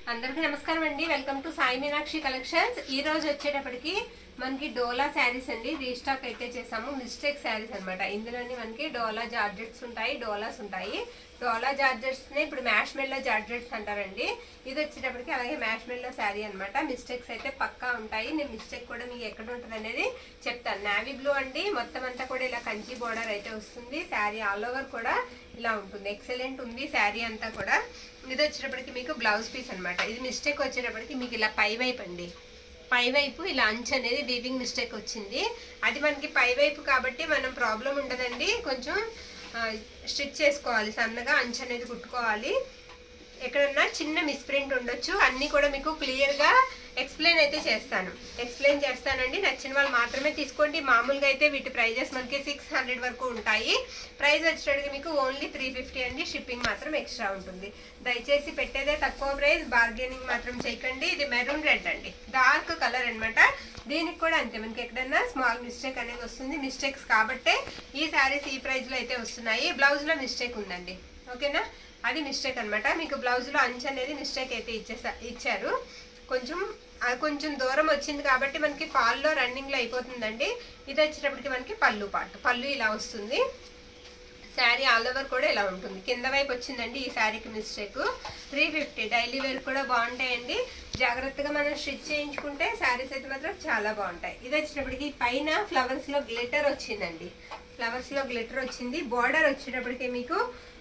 అందరికీ నమస్కారం అండి. Welcome to Sai Meenakshi collections. ఈ రోజు వచ్చేటప్పటికి మనకి డోలా శారీస్ అండి రీస్టాక్ అయితే చేసాము. మిస్టేక్ శారీస్ అన్నమాట. ఇందులోని మనకి డోలా జార్జెట్స్ ఉంటాయి, డోలాస్ ఉంటాయి. డోలా జార్జెట్స్ నే ఇప్పుడు మ్యాష్ మెల్లో జార్జెట్స్ అంటారండి. ఇది వచ్చేటప్పటికి అలాగే మ్యాష్ మెల్లో శారీ అనమాట. మిస్టేక్స్ అయితే పక్కా ఉంటాయి. నేను మిస్టేక్ కూడా మీకు ఎక్కడ ఉంటుంది అనేది చెప్తాను. నావీ బ్లూ అండి, మొత్తం అంతా కూడా ఇలా కంచి బోర్డర్ అయితే వస్తుంది. శారీ ఆల్ ఓవర్ కూడా ఇలా ఉంటుంది. ఎక్సలెంట్ ఉంది శారీ అంతా కూడా. ఇది వచ్చేటప్పటికి మీకు బ్లౌజ్ పీస్ అనమాట. ఇది మిస్టేక్ వచ్చేటప్పటికి మీకు ఇలా పై వైపు అండి, పై వైపు ఇలా అంచు అనేది వీవింగ్ మిస్టేక్ వచ్చింది. అది మనకి పై వైపు కాబట్టి మనం ప్రాబ్లం ఉండదండి. కొంచెం స్టిచ్ చేసుకోవాలి, సన్నగా అంచు అనేది కుట్టుకోవాలి. ఎక్కడన్నా చిన్న మిస్ప్రింట్ ఉండొచ్చు. అన్నీ కూడా మీకు క్లియర్గా ఎక్స్ప్లెయిన్ చేస్తానండి. నచ్చిన వాళ్ళు మాత్రమే తీసుకోండి. మామూలుగా అయితే వీటి ప్రైజెస్ మనకి 600 వరకు ఉంటాయి. ప్రైస్ వచ్చేటప్పటికి మీకు ఓన్లీ 350 అండి. షిప్పింగ్ మాత్రం ఎక్స్ట్రా ఉంటుంది. దయచేసి పెట్టేదే తక్కువ ప్రైస్, బార్గెనింగ్ మాత్రం చేయకండి. ఇది మెరూన్ రెడ్ అండి, డార్క్ కలర్ అనమాట. దీనికి కూడా అంతే, మనకి ఎక్కడన్నా స్మాల్ మిస్టేక్ అనేది వస్తుంది. మిస్టేక్స్ కాబట్టే ఈ శారీస్ ఈ ప్రైస్లో అయితే వస్తున్నాయి. బ్లౌజ్లో మిస్టేక్ ఉందండి, ఓకేనా? అది మిస్టేక్ అనమాట. మీకు బ్లౌజ్లో అంచు అనేది మిస్టేక్ అయితే ఇచ్చారు. కొంచెం దూరం వచ్చింది కాబట్టి మనకి ఫాల్లో రన్నింగ్లో అయిపోతుందండి. ఇది వచ్చేటప్పటికి మనకి పళ్ళు ఇలా వస్తుంది. శారీ ఆల్ ఓవర్ కూడా ఇలా ఉంటుంది. కింద వైపు వచ్చిందండి ఈ శారీకి మిస్టేక్. 350. డైలీ వేర్ కూడా బాగుంటాయండి. జాగ్రత్తగా మనం స్టిచ్ చేయించుకుంటే శారీస్ అయితే మాత్రం చాలా బాగుంటాయి. ఇది వచ్చేటప్పటికి పైన ఫ్లవర్స్లో గ్లిటర్ వచ్చిందండి. బార్డర్ వచ్చేటప్పటికి మీకు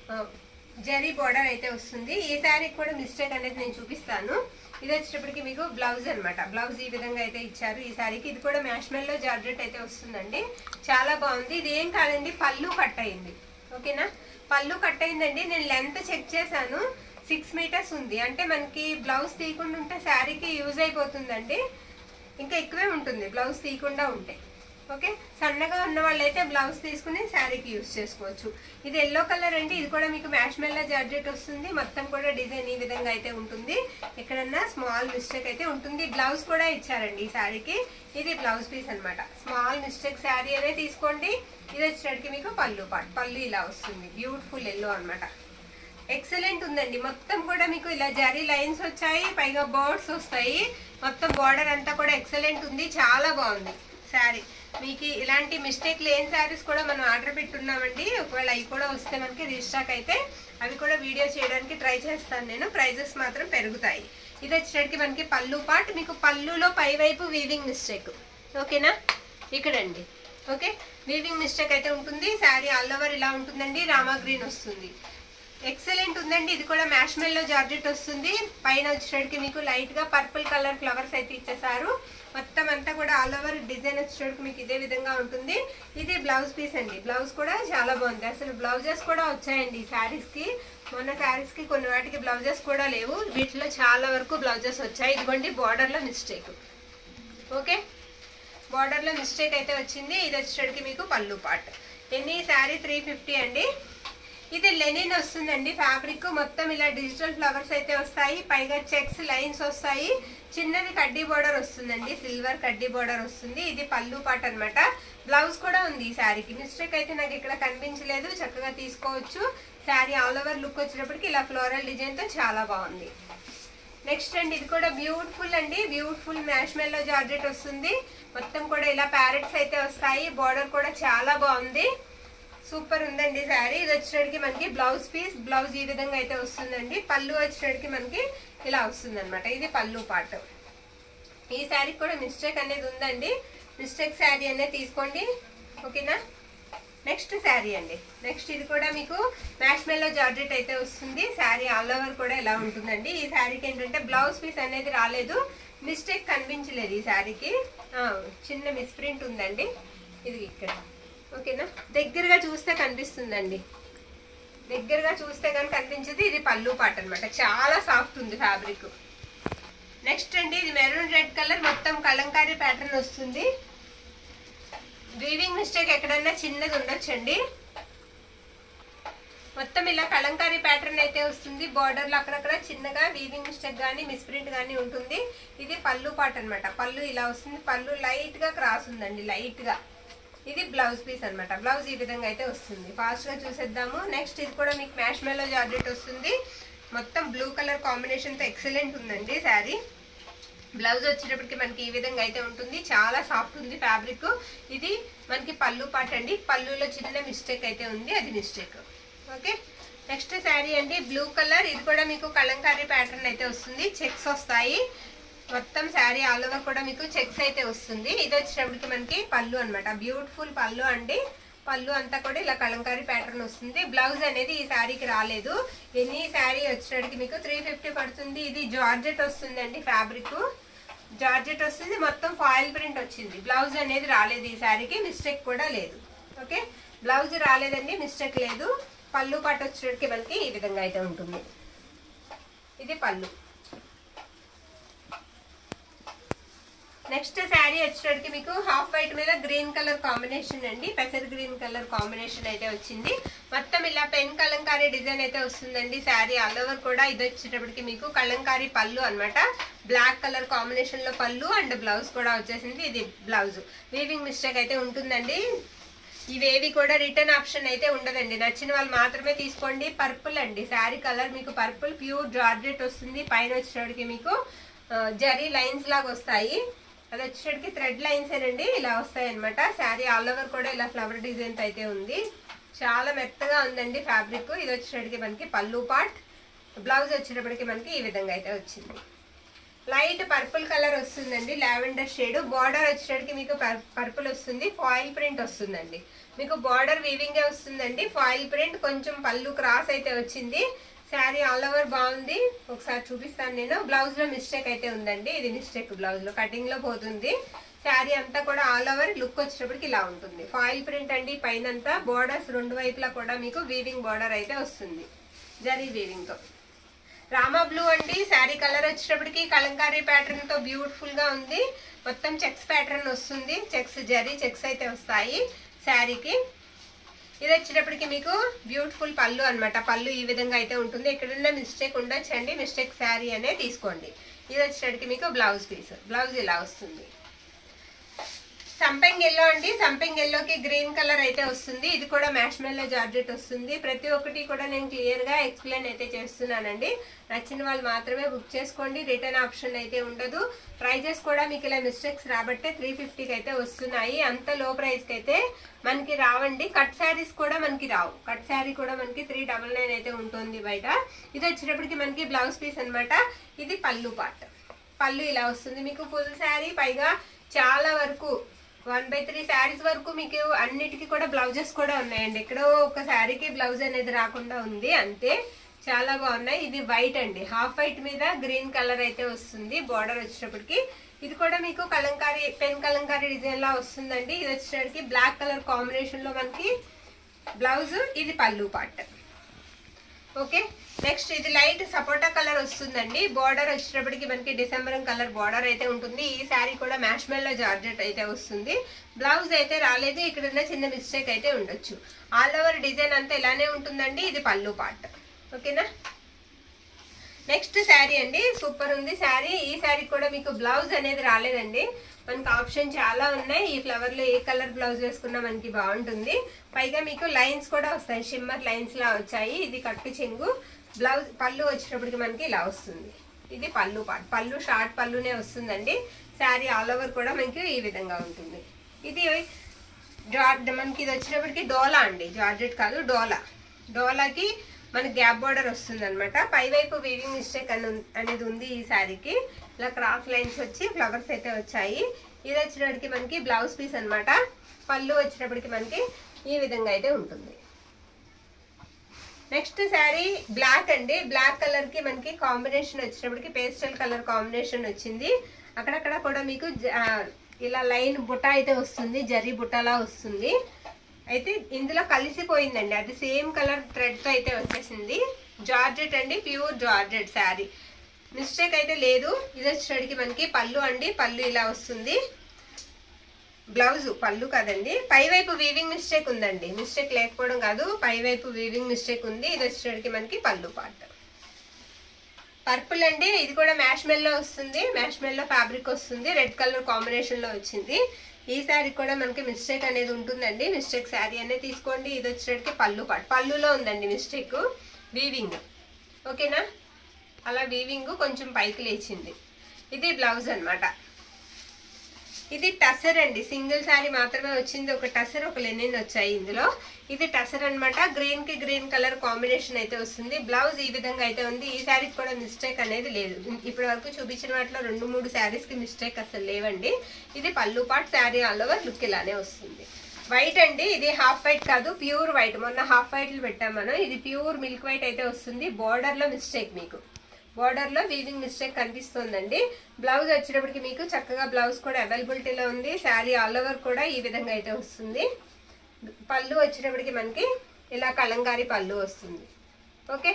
జరీ బార్డర్ అయితే వస్తుంది. ఈ శారీకి కూడా మిస్టేక్ అనేది నేను చూపిస్తాను. ఇది వచ్చేటప్పటికి మీకు బ్లౌజ్ అనమాట. బ్లౌజ్ ఈ విధంగా అయితే ఇచ్చారు ఈ శారీకి. ఇది కూడా మ్యాష్మెల్లో జార్జెట్ అయితే వస్తుందండి. చాలా బాగుంది. ఇది ఏం కాదండి, పళ్ళు కట్ అయింది, ఓకేనా? పళ్ళు కట్ అయిందండి. నేను లెంత్ చెక్ చేశాను, 6 మీటర్స్ ఉంది. అంటే మనకి బ్లౌజ్ తీయకుండా ఉంటే శారీకి యూజ్ అయిపోతుందండి. ఇంకా ఎక్కువే ఉంటుంది బ్లౌజ్ తీయకుండా ఉంటే, ఓకే? సన్నగా ఉన్న వాళ్ళైతే బ్లౌజ్ తీసుకుని శారీకి యూజ్ చేసుకోవచ్చు. ఇది ఎల్లో కలర్ అండి. ఇది కూడా మీకు మ్యాష్మెల్లో జార్జెట్ వస్తుంది. మొత్తం కూడా డిజైన్ ఈ విధంగా అయితే ఉంటుంది. ఎక్కడన్నా స్మాల్ మిస్టేక్ అయితే ఉంటుంది. బ్లౌజ్ కూడా ఇచ్చారండి ఈ శారీకి. ఇది బ్లౌజ్ పీస్ అనమాట. స్మాల్ మిస్టేక్ శారీ అనే తీసుకోండి. ఇది వచ్చేటికి మీకు పళ్ళు ఇలా వస్తుంది. బ్యూటిఫుల్ ఎల్లో అనమాట. ఎక్సలెంట్ ఉందండి. మొత్తం కూడా మీకు ఇలా జరీ లైన్స్ వచ్చాయి, పైగా బర్డ్స్ వస్తాయి. మొత్తం బార్డర్ అంతా కూడా ఎక్సలెంట్ ఉంది. చాలా బాగుంది శారీ. మీకు ఇలాంటి మిస్టేక్ లేని శారీస్ కూడా మనం ఆర్డర్ పెట్టున్నామండి. ఒకవేళ అవి కూడా వస్తే మనకి రీస్టాక్ అయితే అవి కూడా వీడియో చేయడానికి ట్రై చేస్తాను నేను. ప్రైజెస్ మాత్రం పెరుగుతాయి. ఇది వచ్చేటికి మనకి పళ్ళు పార్ట్. మీకు పళ్ళులో పై వైపు వీవింగ్ మిస్టేక్, ఓకేనా? ఇక్కడండి, ఓకే? వీవింగ్ మిస్టేక్ అయితే ఉంటుంది. శారీ ఆల్ ఓవర్ ఇలా ఉంటుందండి. రామా గ్రీన్ వస్తుంది. ఎక్సలెంట్ ఉందండి. ఇది కూడా మ్యాష్మెల్లో జార్జెట్ వస్తుంది. పైన వచ్చేటికి మీకు లైట్ గా పర్పుల్ కలర్ ఫ్లవర్స్ అయితే ఇచ్చేసారు. మొత్తం అంతా కూడా ఆల్ ఓవర్ డిజైన్ వచ్చేటికి మీకు ఇదే విధంగా ఉంటుంది. ఇది బ్లౌజ్ పీస్ అండి. బ్లౌజ్ కూడా చాలా బాగుంది. అసలు బ్లౌజెస్ కూడా వచ్చాయండి ఈ శారీస్ కి. మొన్న శారీస్ కి కొన్ని వాటికి బ్లౌజెస్ కూడా లేవు. వీటిలో చాలా వరకు బ్లౌజెస్ వచ్చాయి. ఇదిగోండి బార్డర్ లో మిస్టేక్, ఓకే? బార్డర్ లో మిస్టేక్ అయితే వచ్చింది. ఇది వచ్చేటికి మీకు పళ్ళు పార్ట్. ఎన్ని శారీ 350 అండి. ఇది లెనిన్ వస్తుందండి. ఫ్యాబ్రిక్ మొత్తం ఇలా డిజిటల్ ఫ్లవర్స్ అయితే వస్తాయి. పైగా చెక్స్ లైన్స్ వస్తాయి. చిన్నది కడ్డీ బోర్డర్ వస్తుందండి, సిల్వర్ కడ్డీ బోర్డర్ వస్తుంది. ఇది పళ్ళు పాట అనమాట. బ్లౌజ్ కూడా ఉంది ఈ శారీకి. మిస్టేక్ అయితే నాకు ఇక్కడ కనిపించలేదు. చక్కగా తీసుకోవచ్చు. శారీ ఆల్ ఓవర్ లుక్ వచ్చేటప్పటికి ఇలా ఫ్లోరల్ డిజైన్ తో చాలా బాగుంది. నెక్స్ట్ అండి, ఇది కూడా బ్యూటిఫుల్ అండి. బ్యూటిఫుల్ మ్యాష్మెల్లో జార్జెట్ వస్తుంది. మొత్తం కూడా ఇలా ప్యారెట్స్ అయితే వస్తాయి. బోర్డర్ కూడా చాలా బాగుంది. సూపర్ ఉందండి శారీ. ఇది వచ్చేటికి మనకి బ్లౌజ్ పీస్. బ్లౌజ్ ఈ విధంగా అయితే వస్తుందండి. పళ్ళు వచ్చేటికి మనకి ఇలా వస్తుంది అనమాట. ఇది పళ్ళు పార్ట్. ఈ శారీకి కూడా మిస్టేక్ అనేది ఉందండి. మిస్టేక్ శారీ అనేది తీసుకోండి, ఓకేనా? నెక్స్ట్ శారీ అండి. నెక్స్ట్ ఇది కూడా మీకు మ్యాష్మెల్లో జార్జెట్ అయితే వస్తుంది. శారీ ఆల్ ఓవర్ కూడా ఇలా ఉంటుందండి. ఈ శారీకి ఏంటంటే బ్లౌజ్ పీస్ అనేది రాలేదు. మిస్టేక్ కనిపించలేదు ఈ శారీకి. చిన్న మిస్ప్రింట్ ఉందండి. ఇది ఇక్కడ, ఓకేనా? దగ్గరగా చూస్తే కనిపిస్తుందండి. దగ్గరగా చూస్తే కానీ కనిపించదు. ఇది పళ్ళు పార్ట్ అనమాట. చాలా సాఫ్ట్ ఉంది ఫ్యాబ్రిక్. నెక్స్ట్ అండి, ఇది మెరూన్ రెడ్ కలర్. మొత్తం కలంకారీ ప్యాటర్న్ వస్తుంది. వీవింగ్ మిస్టేక్ ఎక్కడన్నా చిన్నది ఉండొచ్చండి. మొత్తం ఇలా కలంకారీ ప్యాటర్న్ అయితే వస్తుంది. బార్డర్లో అక్కడక్కడ చిన్నగా వీవింగ్ మిస్టేక్ కానీ మిస్ప్రింట్ కానీ ఉంటుంది. ఇది పళ్ళు పార్ట్ అనమాట. పళ్ళు ఇలా వస్తుంది. పళ్ళు లైట్ గా క్రాస్ ఉందండి, లైట్ గా. ఇది బ్లౌజ్ పీస్ అనమాట. బ్లౌజ్ ఈ విధంగా అయితే వస్తుంది. ఫాస్ట్ గా చూసేద్దాము. నెక్స్ట్ ఇది కూడా మీకు మ్యాష్మెల్లో జార్జెట్ వస్తుంది. మొత్తం బ్లూ కలర్ కాంబినేషన్ తో ఎక్సలెంట్ ఉందండి శారీ. బ్లౌజ్ వచ్చేటప్పటికి మనకి ఈ విధంగా అయితే ఉంటుంది, చాలా సాఫ్ట్ ఉంది ఫ్యాబ్రిక్. ఇది మనకి పళ్ళు పార్ట్ అండి, పళ్ళులో చిన్న మిస్టేక్ అయితే ఉంది, అది మిస్టేక్. ఓకే, నెక్స్ట్ శారీ అండి బ్లూ కలర్. ఇది కూడా మీకు కలంకారీ ప్యాటర్న్ అయితే వస్తుంది, చెక్స్ వస్తాయి మొత్తం శారీ ఆల్ ఓవర్ కూడా మీకు చెక్స్ అయితే వస్తుంది. ఇది వచ్చేటప్పటికి మనకి పళ్ళు అనమాట, బ్యూటిఫుల్ పళ్ళు అండి. పళ్ళు అంతా కూడా ఇలా కలంకారీ ప్యాటర్న్ వస్తుంది. బ్లౌజ్ అనేది ఈ శారీకి రాలేదు. ఎనీ శారీ వచ్చేటప్పటికి మీకు 350 పడుతుంది. ఇది జార్జెట్ వస్తుందండి, ఫ్యాబ్రిక్ జార్జెట్ వస్తుంది, మొత్తం ఫాయిల్ ప్రింట్ వచ్చింది. బ్లౌజ్ అనేది రాలేదు ఈ శారీకి, మిస్టేక్ కూడా లేదు. ఓకే, బ్లౌజ్ రాలేదండి, మిస్టేక్ లేదు. పళ్ళు పాటు వచ్చేటప్పటికి మనకి ఈ విధంగా అయితే ఉంటుంది. ఇది పళ్ళు. నెక్స్ట్ శారీ వచ్చేటప్పటికి మీకు హాఫ్ వైట్ మీద గ్రీన్ కలర్ కాంబినేషన్ అండి, పెసర్ గ్రీన్ కలర్ కాంబినేషన్ అయితే వచ్చింది. మొత్తం ఇలా పెన్ కలంకారీ డిజైన్ అయితే వస్తుందండి శారీ ఆల్ ఓవర్ కూడా. ఇది వచ్చేటప్పటికి మీకు కలంకారీ పళ్ళు అనమాట, బ్లాక్ కలర్ కాంబినేషన్ లో పళ్ళు అండ్ బ్లౌజ్ కూడా వచ్చేసింది. ఇది బ్లౌజ్. వీవింగ్ మిస్టేక్ అయితే ఉంటుందండి, ఇవేవి కూడా రిటర్న్ ఆప్షన్ అయితే ఉండదండి, నచ్చిన వాళ్ళు మాత్రమే తీసుకోండి. పర్పుల్ అండి శారీ కలర్, మీకు పర్పుల్ ప్యూర్ జార్జెట్ వస్తుంది. పైన వచ్చేటప్పటికి మీకు జరీ లైన్స్ లాగా వస్తాయి, అది వచ్చేటప్పటికి థ్రెడ్ లైన్స్ ఏనండి, ఇలా వస్తాయి అనమాట. శారీ ఆల్ ఓవర్ కూడా ఇలా ఫ్లవర్ డిజైన్ అయితే ఉంది, చాలా మెత్తగా ఉందండి ఫ్యాబ్రిక్. ఇది వచ్చేటప్పటికి మనకి పళ్ళు పార్ట్, బ్లౌజ్ వచ్చేటప్పటికి మనకి ఈ విధంగా అయితే వచ్చింది. లైట్ పర్పుల్ కలర్ వస్తుందండి, లావెండర్ షేడ్. బార్డర్ వచ్చేటప్పటికి మీకు పర్పుల్ వస్తుంది, ఫాయిల్ ప్రింట్ వస్తుందండి. మీకు బార్డర్ వీవింగ్ వస్తుందండి, ఫాయిల్ ప్రింట్, కొంచెం పళ్ళు క్రాస్ అయితే వచ్చింది. శారీ ఆల్ ఓవర్ బాగుంది, ఒకసారి చూపిస్తాను నేను. బ్లౌజ్ లో మిస్టేక్ అయితే ఉందండి, ఇది మిస్టేక్ బ్లౌజ్ లో, కటింగ్ లో పోతుంది. శారీ అంతా కూడా ఆల్ ఓవర్ లుక్ వచ్చేటప్పటికి ఇలా ఉంటుంది. ఫాయిల్ ప్రింట్ అండి పైనంతా. బోర్డర్స్ రెండు వైపులా కూడా మీకు వీవింగ్ బార్డర్ అయితే వస్తుంది, జరీ వీవింగ్ తో. రామా బ్లూ అండి శారీ కలర్ వచ్చేటప్పటికి కలంకారీ ప్యాటర్న్ తో బ్యూటిఫుల్ గా ఉంది. మొత్తం చెక్స్ ప్యాటర్న్ వస్తుంది, చెక్స్ జరీ చెక్స్ అయితే వస్తాయి శారీకి. ఇది వచ్చేటప్పటికి మీకు బ్యూటిఫుల్ పళ్ళు అనమాట, పళ్ళు ఈ విధంగా అయితే ఉంటుంది. ఎక్కడన్నా మిస్టేక్ ఉండొచ్చండి, మిస్టేక్ శారీ అనే తీసుకోండి. ఇది వచ్చేటప్పటికి మీకు బ్లౌజ్ పీస్, బ్లౌజ్ ఇలా వస్తుంది. సంపెంగ్ ఎల్లో అండి, సంపెంగ్ ఎల్లోకి గ్రీన్ కలర్ అయితే వస్తుంది. ఇది కూడా మ్యాష్మెల్లో జార్జెట్ వస్తుంది. ప్రతి ఒక్కటి కూడా నేను క్లియర్ గా ఎక్స్ప్లెయిన్ అయితే చేస్తున్నానండి, నచ్చిన వాళ్ళు మాత్రమే బుక్ చేసుకోండి, రిటర్న్ ఆప్షన్ అయితే ఉండదు. ప్రైజెస్ కూడా మీకు ఇలా మిస్టేక్స్ రాబట్టే 350కి అయితే వస్తున్నాయి, అంత లో ప్రైస్ కి అయితే మనకి రావండి. కట్ శారీస్ కూడా మనకి రావు, కట్ శారీ కూడా మనకి 399 అయితే ఉంటుంది బయట. ఇది వచ్చేటప్పటికి మనకి బ్లౌజ్ పీస్ అనమాట. ఇది పళ్ళు పార్ట్, పళ్ళు ఇలా వస్తుంది మీకు ఫుల్ శారీ. పైగా చాలా వరకు 1/3 శారీస్ వరకు మీకు అన్నిటికీ కూడా బ్లౌజెస్ కూడా ఉన్నాయండి. ఎక్కడో ఒక శారీకి బ్లౌజ్ అనేది రాకుండా ఉంది అంతే, చాలా బాగున్నాయి. ఇది వైట్ అండి, హాఫ్ వైట్ మీద గ్రీన్ కలర్ అయితే వస్తుంది బార్డర్ వచ్చేటప్పటికి. ఇది కూడా మీకు కలంకారీ పెన్ కలంకారీ డిజైన్ లా వస్తుందండి. ఇది వచ్చేటప్పటికి బ్లాక్ కలర్ కాంబినేషన్ లో మనకి బ్లౌజ్, ఇది పళ్ళు పార్ట్. ఓకే, నెక్స్ట్ ఇది లైట్ సపోటా కలర్ వస్తుందండి. బార్డర్ వచ్చేటప్పటికి మనకి డిసెంబరం కలర్ బార్డర్ అయితే ఉంటుంది. ఈ శారీ కూడా మ్యాష్మెల్లో జార్జెట్ అయితే వస్తుంది. బ్లౌజ్ అయితే రాలేదు, ఇక్కడ చిన్న మిస్టేక్ అయితే ఉండొచ్చు. ఆల్ ఓవర్ డిజైన్ అంతా ఇలానే ఉంటుందండి. ఇది పళ్ళు పార్ట్. ఓకేనా, నెక్స్ట్ శారీ అండి, సూపర్ ఉంది శారీ. ఈ శారీ కూడా మీకు బ్లౌజ్ అనేది రాలేదండి, మనకి ఆప్షన్ చాలా ఉన్నాయి. ఈ ఫ్లవర్ లో ఏ కలర్ బ్లౌజ్ వేసుకున్నా మనకి బాగుంటుంది. పైగా మీకు లైన్స్ కూడా వస్తాయి, షిమ్మర్ లైన్స్ లా వచ్చాయి. ఇది కట్టు చెంగు. బ్లౌజ్ పళ్ళు వచ్చేటప్పటికి మనకి ఇలా వస్తుంది. ఇది పళ్ళు పార్ట్, పళ్ళు షార్ట్ పళ్ళునే వస్తుందండి. శారీ ఆల్ ఓవర్ కూడా మనకి ఈ విధంగా ఉంటుంది. ఇది మనకి ఇది వచ్చేటప్పటికి డోలా అండి, జార్జెట్ కాదు డోలా. డోలాకి మనకి గ్యాప్ బార్డర్ వస్తుంది అనమాట. పైవైపు వీవింగ్ మిస్టేక్ అనేది ఉంది ఈ శారీకి. ఇలా క్రాస్ లైన్స్ వచ్చి ఫ్లవర్స్ అయితే వచ్చాయి. ఇది వచ్చేటప్పటికి మనకి బ్లౌజ్ పీస్ అనమాట. పళ్ళు వచ్చేటప్పటికి మనకి ఈ విధంగా అయితే ఉంటుంది. నెక్స్ట్ శారీ బ్లాక్ అండి, బ్లాక్ కలర్ కి మనకి కాంబినేషన్ వచ్చేటప్పటికి పేస్టల్ కలర్ కాంబినేషన్ వచ్చింది. అక్కడక్కడ కూడా మీకు ఇలా లైన్ బుట్ట అయితే వస్తుంది, జరీ బుట్టలా వస్తుంది. అయితే ఇందులో కలిసిపోయిందండి, అది సేమ్ కలర్ థ్రెడ్ తో అయితే వచ్చేసింది. జార్జెట్ అండి, ప్యూర్ జార్జెట్ శారీ, మిస్టేక్ అయితే లేదు. ఇది వచ్చేటికి మనకి పళ్ళు అండి, పళ్ళు ఇలా వస్తుంది. బ్లౌజ్ పళ్ళు కాదండి, పైవైపు వీవింగ్ మిస్టేక్ ఉందండి, మిస్టేక్ లేకపోవడం కాదు, పైవైపు వీవింగ్ మిస్టేక్ ఉంది. ఇది వచ్చేటికి మనకి పళ్ళు పార్ట్. పర్పుల్ అండి, ఇది కూడా మ్యాష్మెల్లో వస్తుంది, మ్యాష్మెల్లో ఫ్యాబ్రిక్ వస్తుంది, రెడ్ కలర్ కాంబినేషన్ లో వచ్చింది. ఈ శారీ కూడా మనకి మిస్టేక్ అనేది ఉంటుందండి, మిస్టేక్ శారీ అనేది తీసుకోండి. ఇది వచ్చేటికి పళ్ళు పార్ట్, పళ్ళులో ఉందండి మిస్టేక్, వీవింగ్. ఓకేనా. అలా వీవింగ్ కొంచెం పైకి లేచింది. ఇది బ్లౌజ్ అన్నమాట. ఇది టసర్ అండి, సింగిల్ శారీ మాత్రమే వచ్చింది. ఒక టసర్ ఒక లెనిన్ వచ్చాయి ఇందులో. ఇది టసర్ అన్నమాట. గ్రీన్ కి గ్రీన్ కలర్ కాంబినేషన్ అయితే వస్తుంది. బ్లౌజ్ ఈ విధంగా అయితే ఉంది. ఈ శారీకి కూడా మిస్టేక్ అనేది లేదు. ఇప్పటి వరకు చూపించిన వాటిలో 2-3 శారీస్ కి మిస్టేక్ అసలు లేవండి. ఇది pallu part, sari all over look ఇలానే వస్తుంది. వైట్ అండి, ఇది హాఫ్ వైట్ కాదు, ప్యూర్ వైట్. మొన్న హాఫ్ వైట్లు పెట్టాం మనం. ఇది ప్యూర్ మిల్క్ వైట్ అయితే వస్తుంది. బోర్డర్ లో మిస్టేక్, మీకు బోర్డర్ లో వీవింగ్ మిస్టేక్ కనిపిస్తుందండి. బ్లౌజ్ వచ్చేటప్పటికి మీకు చక్కగా బ్లౌజ్ కూడా అవైలబిలిటీలో ఉంది. శారీ ఆల్ ఓవర్ కూడా ఈ విధంగా అయితే వస్తుంది. పళ్ళు వచ్చేటప్పటికి మనకి ఇలా కలంకారీ పళ్ళు వస్తుంది. ఓకే,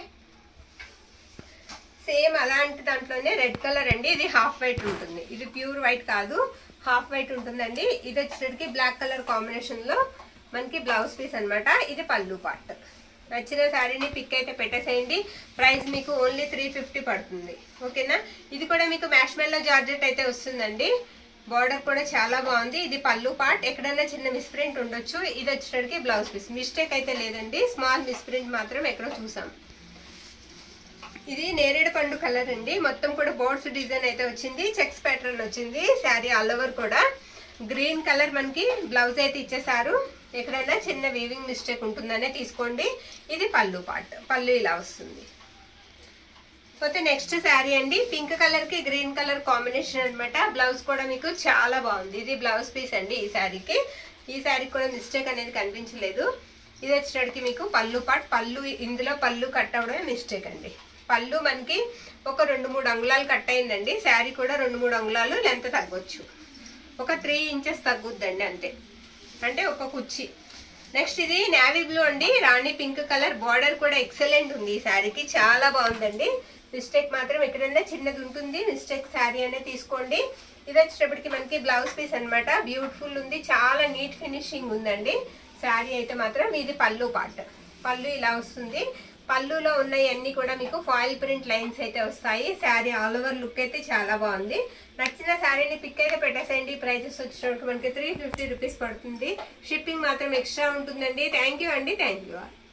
సేమ్ అలాంటి దాంట్లోనే రెడ్ కలర్ అండి. ఇది హాఫ్ వైట్ ఉంటుంది. ఇది ప్యూర్ వైట్ కాదు, హాఫ్ వైట్ ఉంటుందండి. ఇది వచ్చేటప్పటికి బ్లాక్ కలర్ కాంబినేషన్ లో మనకి బ్లౌజ్ పీస్ అన్నమాట. ఇది పళ్ళు పార్ట్. నచ్చిన శారీని పిక్ అయితే పెట్టేసేయండి. ప్రైస్ మీకు ఓన్లీ 350 పడుతుంది. ఓకేనా. ఇది కూడా మీకు మ్యాష్మెల్లో జార్జెట్ అయితే వస్తుందండి. బార్డర్ కూడా చాలా బాగుంది. ఇది పళ్ళు పార్ట్. ఎక్కడైనా చిన్న మిస్ప్రింట్ ఉండొచ్చు. ఇది వచ్చేటప్పటికి బ్లౌజ్ పీస్. మిస్టేక్ అయితే లేదండి, స్మాల్ మిస్ప్రింట్ మాత్రం ఎక్కడో చూసాం. ఇది నేరేడు పండు కలర్ అండి. మొత్తం కూడా బోర్డ్స్ డిజైన్ అయితే వచ్చింది. చెక్స్ ప్యాటర్న్ వచ్చింది. శారీ ఆల్ ఓవర్ కూడా గ్రీన్ కలర్ మనకి బ్లౌజ్ అయితే ఇచ్చేసారు. ఎక్కడైనా చిన్న వీవింగ్ మిస్టేక్ ఉంటుందనే తీసుకోండి. ఇది పళ్ళు పార్ట్. పళ్ళు ఇలా వస్తుంది. పోతే నెక్స్ట్ శారీ అండి, పింక్ కలర్ కి గ్రీన్ కలర్ కాంబినేషన్ అన్నమాట. బ్లౌజ్ కూడా మీకు చాలా బాగుంది. ఇది బ్లౌజ్ పీస్ అండి ఈ శారీకి. ఈ శారీకి కూడా మిస్టేక్ అనేది కనిపించలేదు. ఇది వచ్చేటప్పటికి మీకు పళ్ళు పార్ట్. పళ్ళు ఇందులో పళ్ళు కట్ అవడమే మిస్టేక్ అండి. పళ్ళు మనకి ఒక 2-3 అంగుళాలు కట్ అయిందండి. శారీ కూడా 2-3 అంగుళాలు లెంత్ తగ్గొచ్చు. ఒక 3 ఇంచెస్ తగ్గుద్దండి అంతే, అంటే ఒక కుర్చీ. నెక్స్ట్ ఇది నేవీ బ్లూ అండి, రాణి పింక్ కలర్. బార్డర్ కూడా ఎక్సలెంట్ ఉంది ఈ శారీకి, చాలా బాగుందండి. మిస్టేక్ మాత్రం ఎక్కడైనా చిన్నది ఉంటుంది. మిస్టేక్ శారీ అనేది తీసుకోండి. ఇది వచ్చేటప్పటికి మనకి బ్లౌజ్ పీస్ అన్నమాట. బ్యూటిఫుల్ ఉంది, చాలా నీట్ ఫినిషింగ్ ఉందండి శారీ అయితే మాత్రం. ఇది పళ్ళు పార్ట్. పళ్ళు ఇలా వస్తుంది. పళ్ళులో ఉన్నవన్నీ కూడా మీకు ఫాయిల్ ప్రింట్ లైన్స్ అయితే వస్తాయి. శారీ ఆల్ ఓవర్ లుక్ అయితే చాలా బాగుంది. నచ్చిన శారీని పిక్ అయితే పెట్టేసేయండి. ప్రైజెస్ వచ్చినట్టు మనకి 350 రూపీస్ పడుతుంది. షిప్పింగ్ మాత్రం ఎక్స్ట్రా ఉంటుందండి. థ్యాంక్ యూ అండి. Thank you.